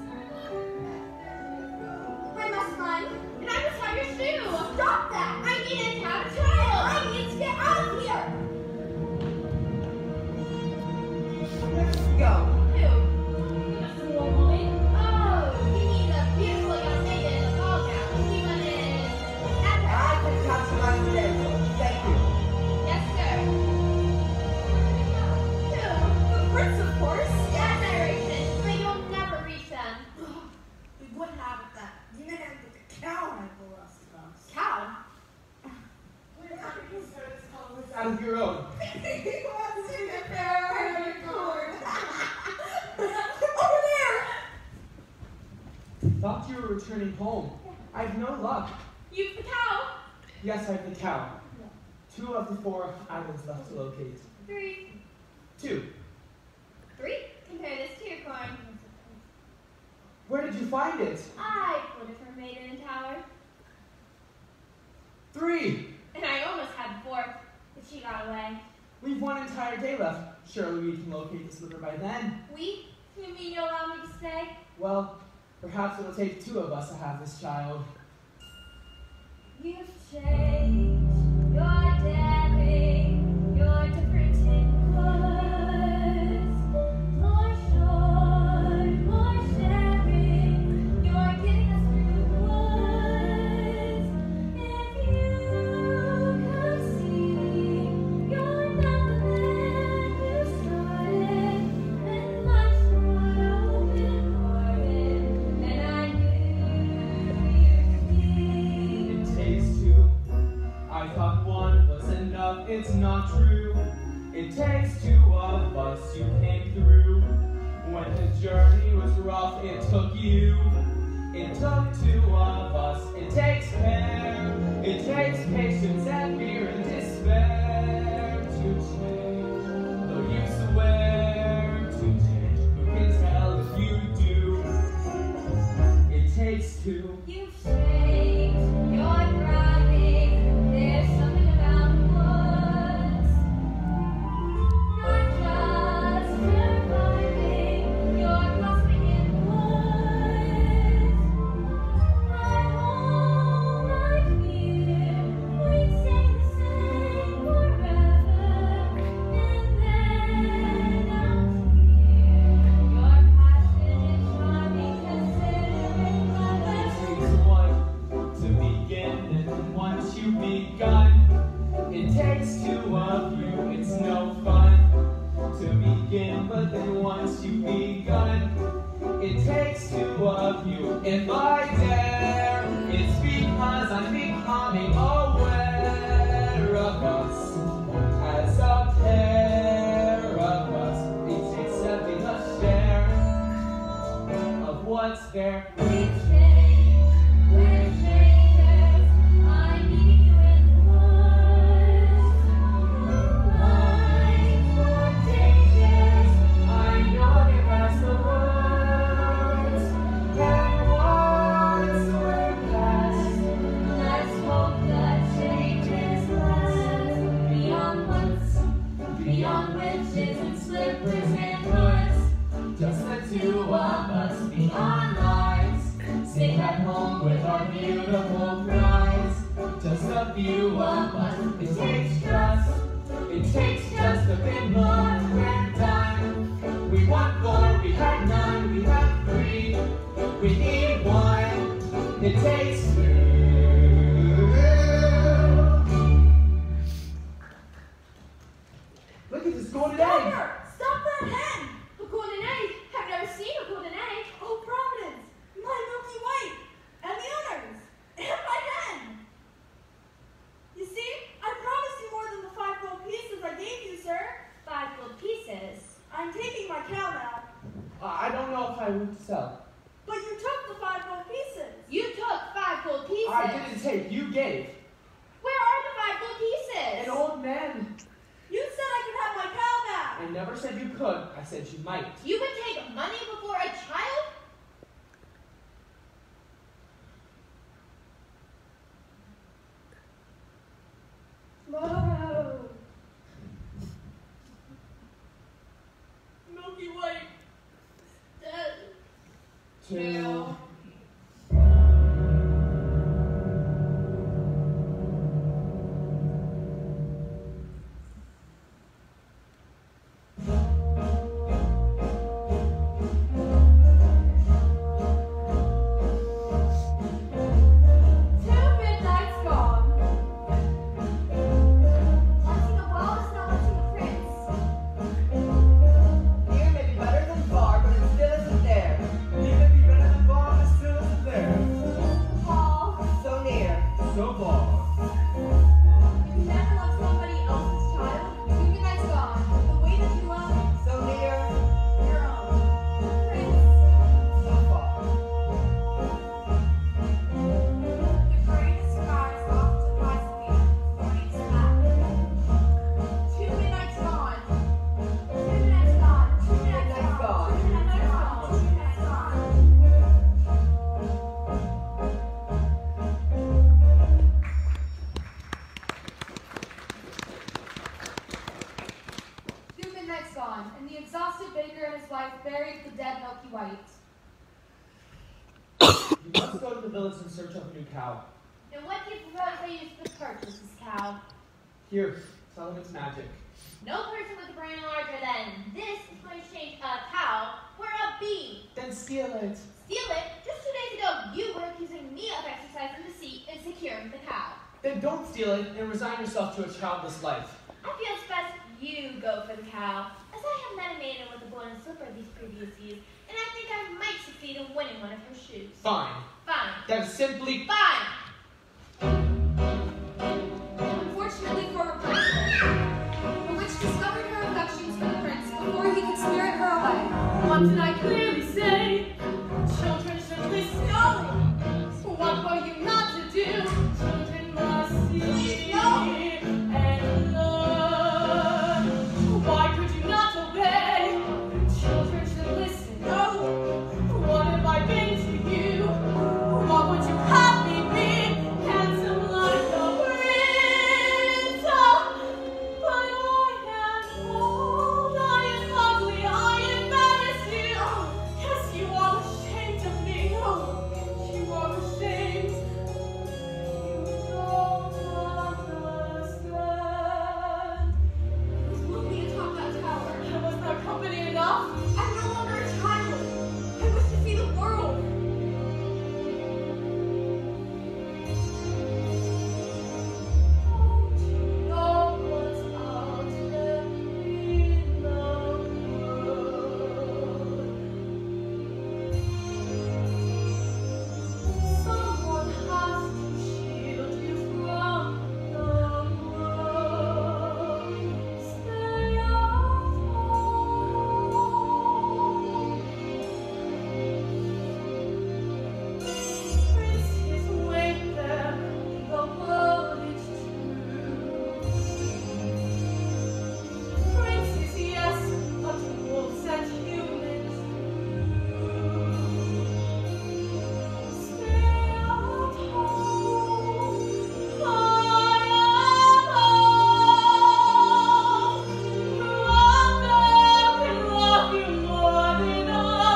I must run. And I must have your shoe. Stop that! I need a cab trial. I need to get out of here! Let's go. Who? The fool woman? Oh, you mean the beautiful young maiden in the ball gown. She went in. At the I can catch my schedule. Thank you. Yes, sir. Who? The prince, of course. Yes, I reach it, but you'll never reach them. We would have it that man with the cow I pull us about. Cow. Out of your own. He wants to get there. Over there. Thought you were returning home. I have no luck. You've the cow. Yes, I have the cow. Two of the four islands left to locate. Three. Two. Three? Compare this to your corn. Where did you find it? I pulled it from Maiden and Tower. Three. And I almost had the fourth, but she got away. We've one entire day left. Surely we can locate the slipper by then. We? You mean you'll allow me to stay? Well, perhaps it'll take two of us to have this child. You've changed. You're daring. You're different in words. More sure, more sharing. You're getting us through the woods. If you could see, you're not the man who started. And my soul open-hearted. And I knew not true. It takes two of us, you came through. When the journey was rough, it took you. It took two of us. It takes care. It takes patience and fear and despair to change. Though you swear to change, who can tell if you do? It takes two. You've changed, you're driving, there's something about the woods. Not just surviving, you're blossoming in the woods. I hope, I fear, we'd stay the same forever. And then out here, your passion is charming, considering my It takes one to begin, and then once you've begun, it takes two of you. It's no fun to begin, but then once you've begun, it takes two of you. If I dare, it's because I'm becoming aware of us as a pair of us. It's accepting a share of what's there. We change, we're strangers. I'm meeting you in the woods. Life's more dangerous. I know it has the words, and once we're past, Let's hope that changes last. Beyond woods, beyond witches and slippers and hoods. just the two of us beyond lies, safe at home with our beautiful prize. Just a few of us. It takes just, it takes just a bit more. We're done. We want four, we had none, we have three. We need one. It takes two. Look at this golden egg. Tiger, stop that hen! A golden egg? I've never seen a golden egg. Oh, Providence, my Milky White, and the owners, and my hen! You see, I promised you more than the five gold pieces I gave you, sir. Five gold pieces. I'm taking my cow now, Uh, I don't know if I would sell. but you took the five gold pieces. You took five gold pieces. I didn't take, you gave. Where are the five gold pieces? An old man. You said I could have my cow back. I never said you could. I said you might. You would take money before a child? Whoa. Milky White. Dead. Two. Two midnights gone. Watching a ball is not watching a prince. Here may be better than far, but it still isn't there. You may be better than Bob, but still isn't there. Ball. So near. So far. You can never love somebody else's child. Two midnights gone. The way that you love So near. your own. Prince. So far. The greatest sky is off to Godspeed. Morning's back. Two midnights gone. Two minutes gone. Two minutes Midnight's gone. gone. Two minutes gone. Two minutes gone. Two midnights gone, and the exhausted baker and his wife buried the dead Milky White. You must go to the village in search of a new cow. And what do you propose I use to purchase this cow? Here, tell him it's magic. No person with a brain larger than this is going to exchange a cow for a bee. Then steal it. Steal it? Just two days ago, you were accusing me of exercising deceit and securing the cow. Then don't steal it and resign yourself to a childless life. I feel it's best you go for the cow, as I have met a maiden with a golden slipper these previous years, and I think I might succeed in winning one of her shoes. Fine. Fine. That is simply Fine! Unfortunately for Rapunzel, What did I clearly say? Children should listen. No! What were you not to do? Children must see and learn. Why could you not obey? Children should listen. No! What have I been to you? What would you have me be? Handsome like a prince. But I am old, I am ugly, I embarrass you. Yes, you are ashamed of me. Oh, you are ashamed. You don't understand. Want me to top that tower? I was not company enough. I'm no longer a child. I wish to see the world. Know what's out there in the world. Someone has to shield you from the world. Stay at home. Princes wait there, the world is true. Princes, yes, but wolves and humans too. Stay at home. I am home. Brother can love you more than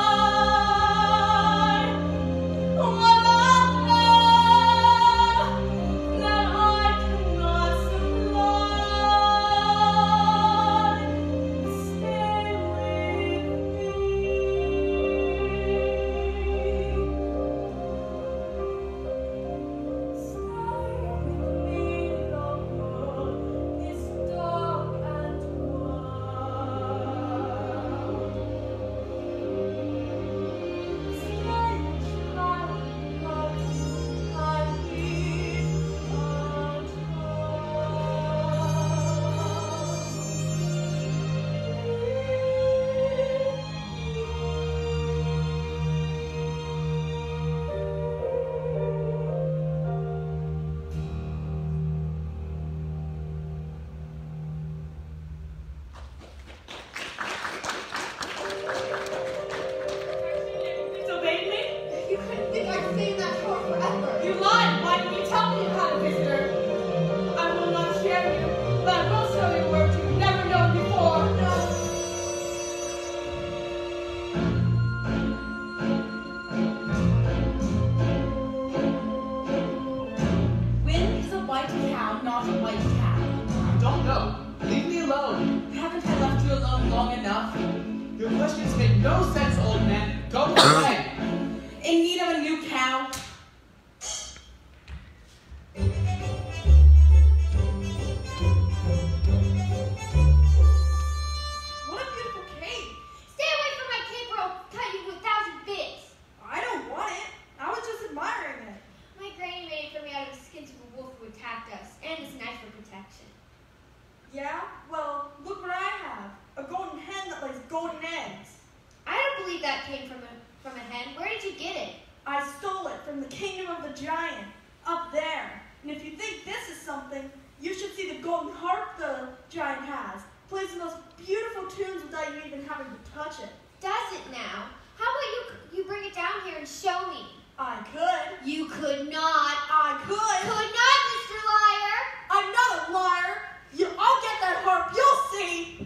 I. What of love that I cannot supply? Stay with me. Stay with me, the world is dark and wild. Strange how I need Disobeyed me? You couldn't think I'd stay in that tower forever. You lied! Why didn't you tell me you had a visitor? I will not share you, but I will show you words you've never known before. No. When is a white cow not a white cow? I don't know. Leave me alone. Haven't I left you alone long enough? Your questions make no sense, old man. Go away. In need of a new cow? What a beautiful cake. Stay away from my cape or I'll cut you with a thousand bits. I don't want it. I was just admiring it. My granny made it for me out of the skins of a wolf who attacked us, and it's nice for protection. Yeah? Well, look what I have. A golden hen that lays golden eggs. I don't believe that came from a from a hen. Where did you get it? I stole it from the kingdom of the giant, up there. And if you think this is something, you should see the golden harp the giant has. Plays the most beautiful tunes without you even having to touch it. Does it now? How about you you bring it down here and show me? I could. You could not. I could. Could not, Mister Liar. I'm not a liar. You, I'll get that harp. You'll see.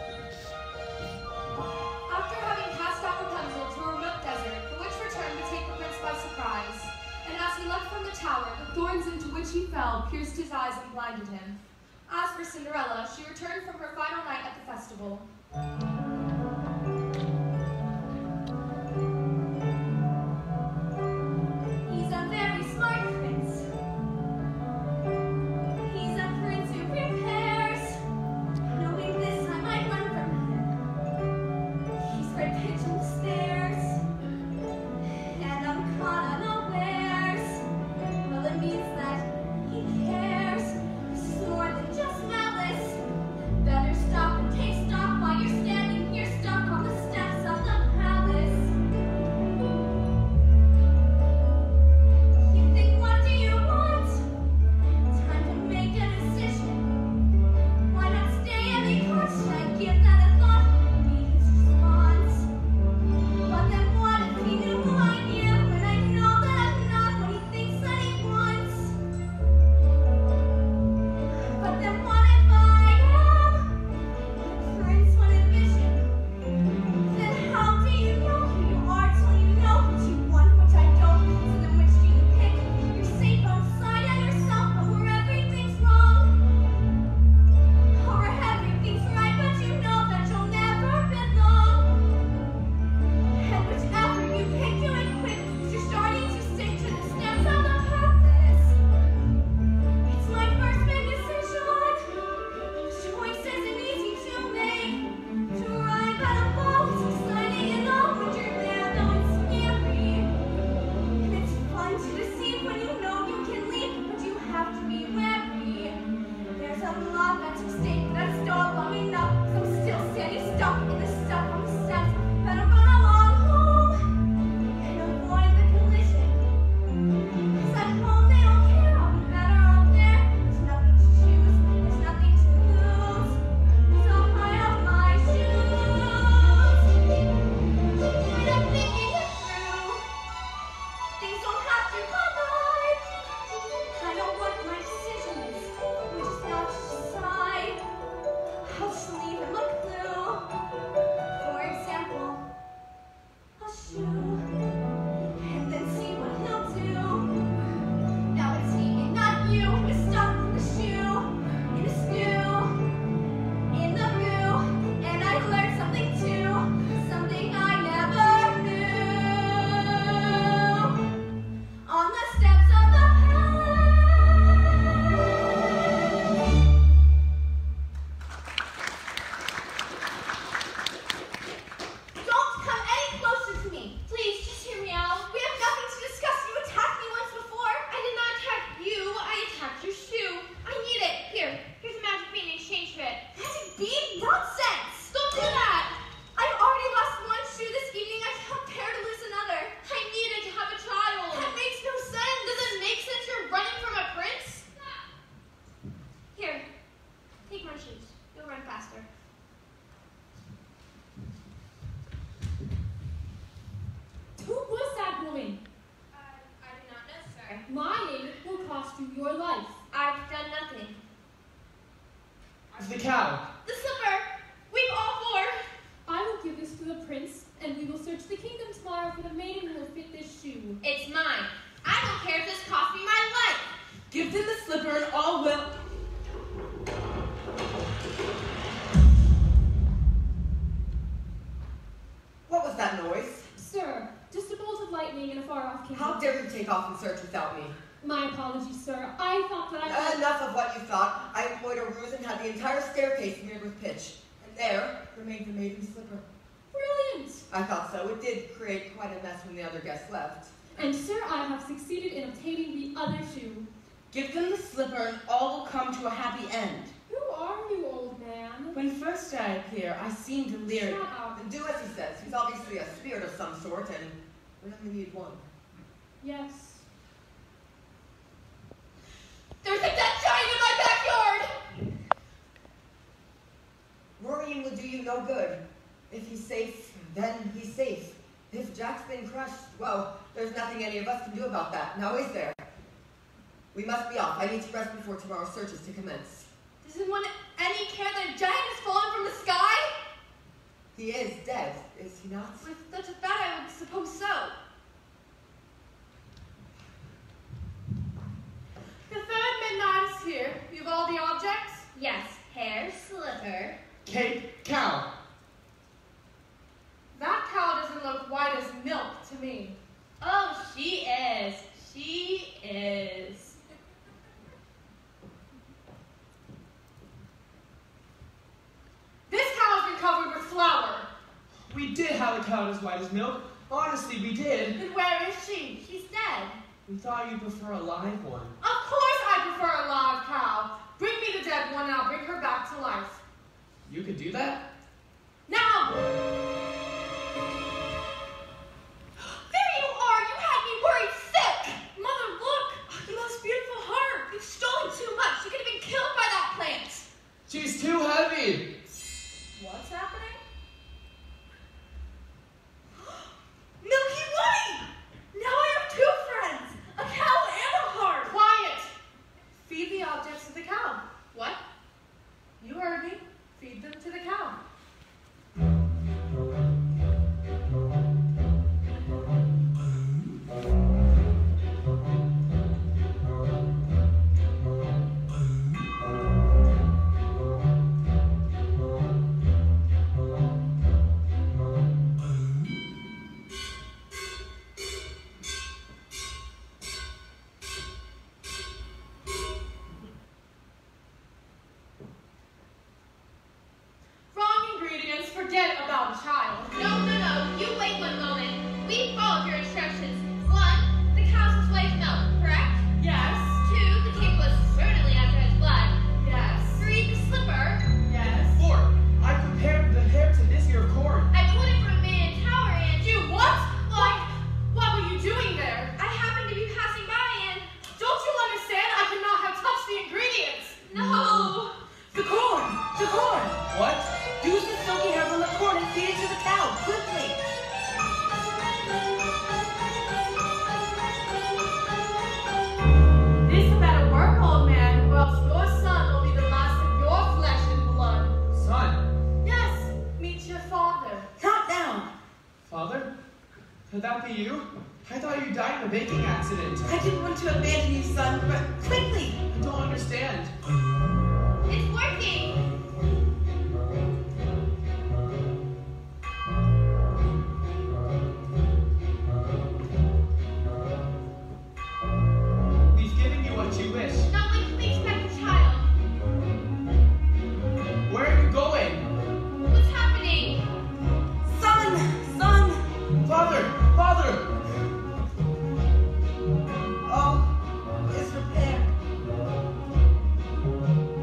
After having cast out Rapunzel to a remote desert, the witch returned to take the prince by surprise. And as he leapt from the tower, the thorns into which he fell pierced his eyes and blinded him. As for Cinderella, she returned from her final night at the festival. He's a very smart prince. He's a prince who prepares. Knowing this, I might run from him. He spread pitch on the stairs, and I'm caught unawares. Well, it means that he cares. This is more than just malice. Better stop and take stock while you're standing cost you your life? I've done nothing. Where's the cow? The slipper! We've all four! I will give this to the prince, and we will search the kingdom tomorrow for the maiden who will fit this shoe. It's mine. I don't care if this costs me my life. Give them the slipper and all will... What was that noise? Sir, just a bolt of lightning in a far-off kingdom. How dare you take off and search without me? My apologies, sir. I thought that I... Uh, enough of what you thought. I employed a ruse and had the entire staircase smeared with pitch. And there remained the maiden's slipper. Brilliant! I thought so. It did create quite a mess when the other guests left. And sir, I have succeeded in obtaining the other shoe. Give them the slipper and all will come to a happy end. Who are you, old man? When first I appear, I seem delirious. Shut up. And do as he says. He's obviously a spirit of some sort, and we only need one. Yes. There's a dead giant in my backyard! Worrying will do you no good. If he's safe, then he's safe. If Jack's been crushed, well, there's nothing any of us can do about that. Now is there? We must be off. I need to rest before tomorrow's search is to commence. Does anyone any care that a giant has fallen from the sky? He is dead, is he not? With such a thought, I would suppose so. The third midnight is here. You have all the objects? Yes, hair, slipper. Cape, cow. That cow doesn't look white as milk to me. Oh, she is. She is. This cow has been covered with flour. We did have a cow as white as milk. Honestly, we did. And where is she? She's dead. We thought you'd prefer a live one. Of course I prefer a live cow. Bring me the dead one and I'll bring her back to life. You could do that? Now! There you are! You had me worried sick! Mother, look! The most beautiful heart! You've stolen too much! You could have been killed by that plant! She's too heavy. What's happening? Milky Way! Now I have two friends! A cow and a heart! Quiet! Feed the objects to the cow. What? You heard me. Feed them to the cow. Wrong ingredients. Forget about a child. No, no, no. You wait one moment. We followed your instructions. One, the cow was white as milk, correct? Yes. Two, the cake was certainly after his blood. Yes. Three, the slipper. Yes. Four, I prepared the hair to this ear cord. I put it from a man in tower and You what? What? What were you doing there? I happened to be passing by and Don't you understand? I could not have touched the ingredients. no. The corn! The corn! What? Use the silky hair from the corn and feed it to the cow, quickly! This better work, old man, or else your son will be the last of your flesh and blood. Son. Yes, meet your father. Not now! Father? Could that be you? I thought you died in a baking accident. I didn't want to abandon you, son, but quickly! I don't understand. It's working. We've given you what you wish. Now when can we expect a child? Where are you going? What's happening? Son! Son! Father! Father! All is repaired.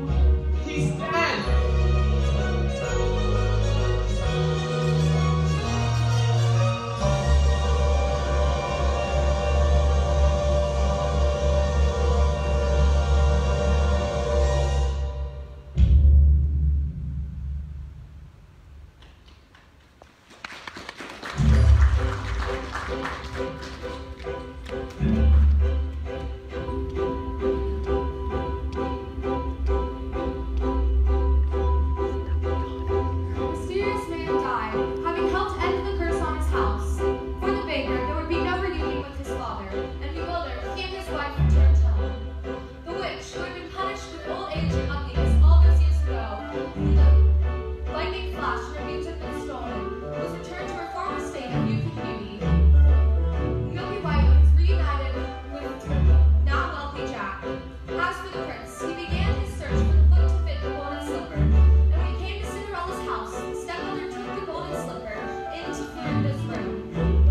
his wife returned home. The witch, who had been punished with old age and ugliness all those years ago, the lightning flash and her beauty had been stolen, was returned to her former state of youth and beauty. Milky White was reunited with now wealthy Jack. As for the prince, he began his search for the foot to fit the golden slipper, and when he came to Cinderella's house, the stepmother took the golden slipper into Florinda's room.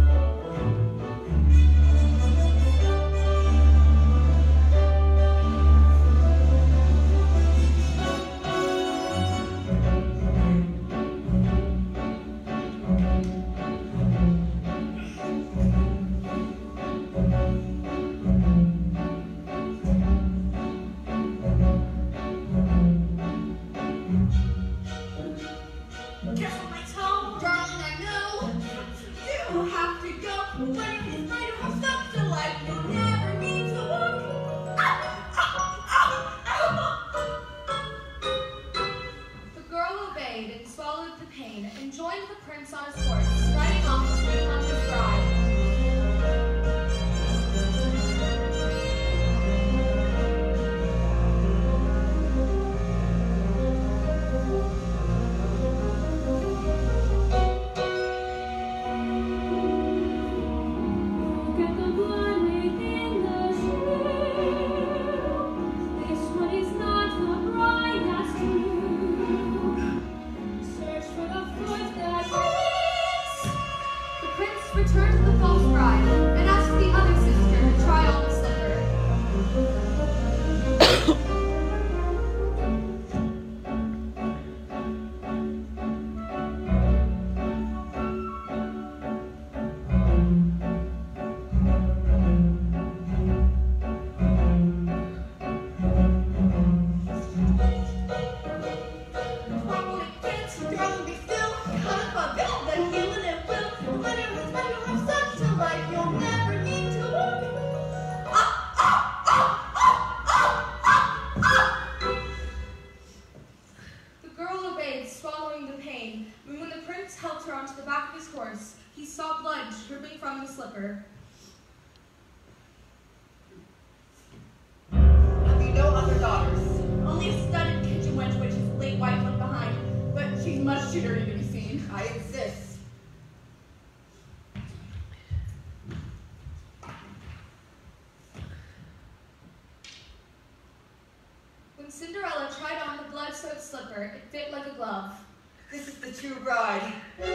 When Cinderella tried on the blood-soaked slipper, it fit like a glove. This is the true bride.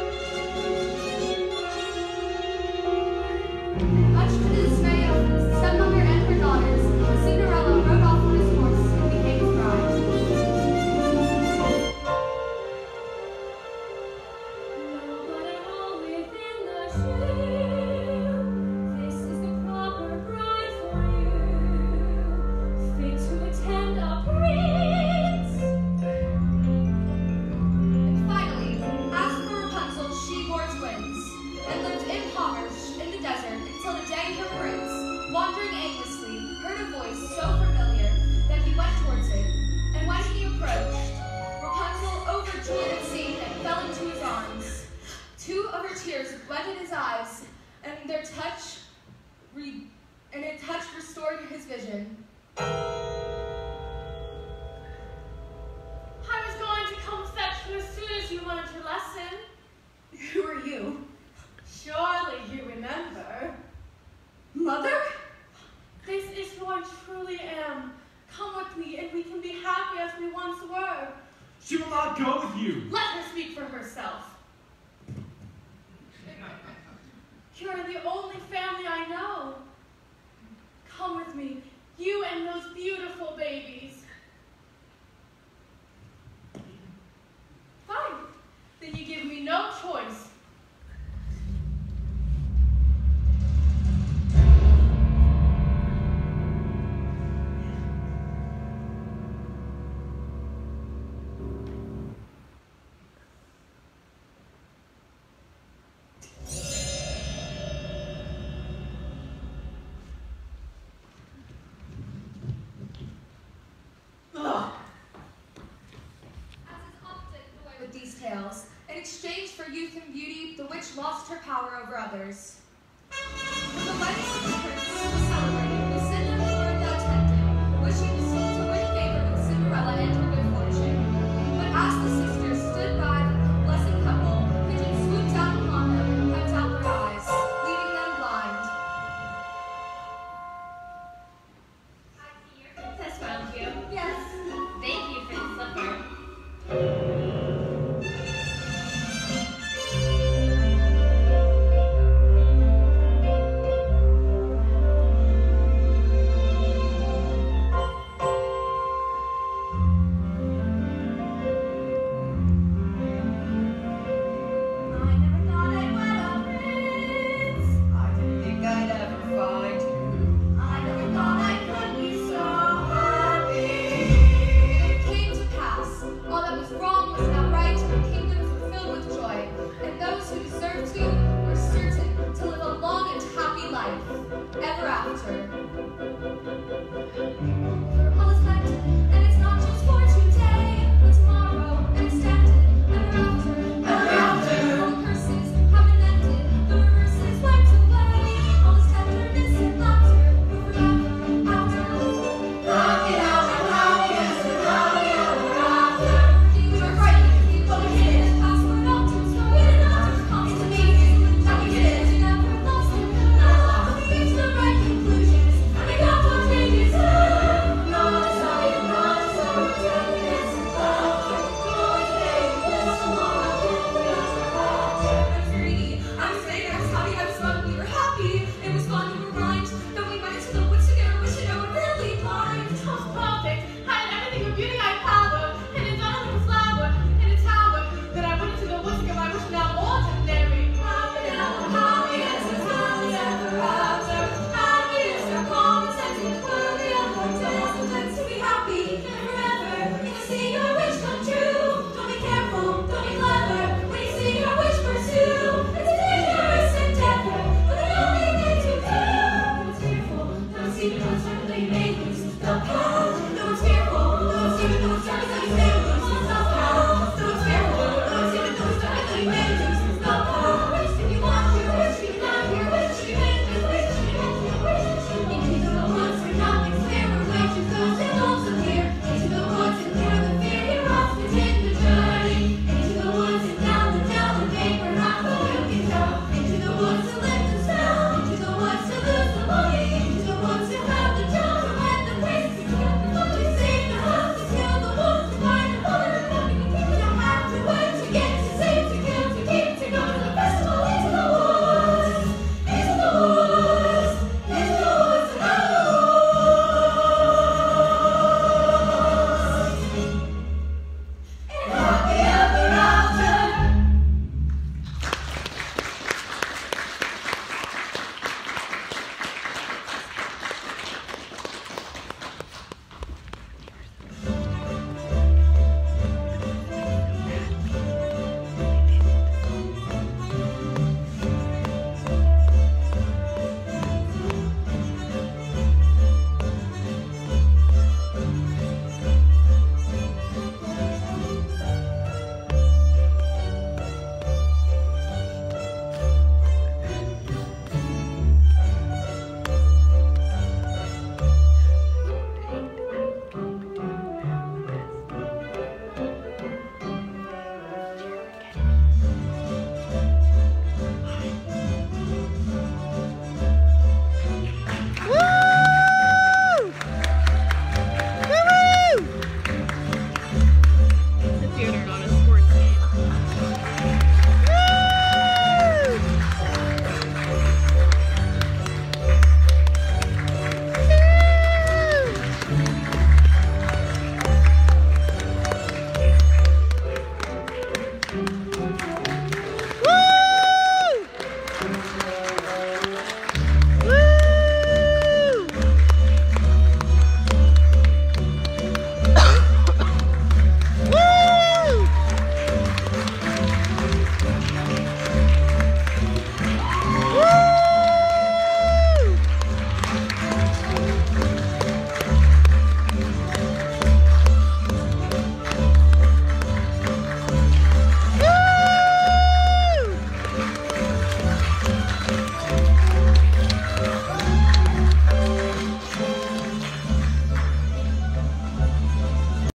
Much to the dismay of the stepmother and her daughters, Cinderella rode off on his horse and became his bride. Nobody all within the shoe. This is the proper bride for you, fit to attend a prince. And finally, as for Rapunzel, she bore twins, and lived impoverished in the desert until the day her prince, wandering aimlessly, heard a voice so familiar that he went towards it. And when he approached, Rapunzel, overjoyed at seeing him, fell into his arms. Two of her tears wetted his eyes, and their touch, re and it touch restored his vision. I was going to come fetch you as soon as you learned your lesson. Who are you? Surely you remember. Mother? This is who I truly am. Come with me, and we can be happy as we once were. She will not go with you. Let her speak for herself. You're the only family I know. Come with me, you and those beautiful babies. Fine. Then you give me no choice. With these tales, in exchange for youth and beauty, the witch lost her power over others.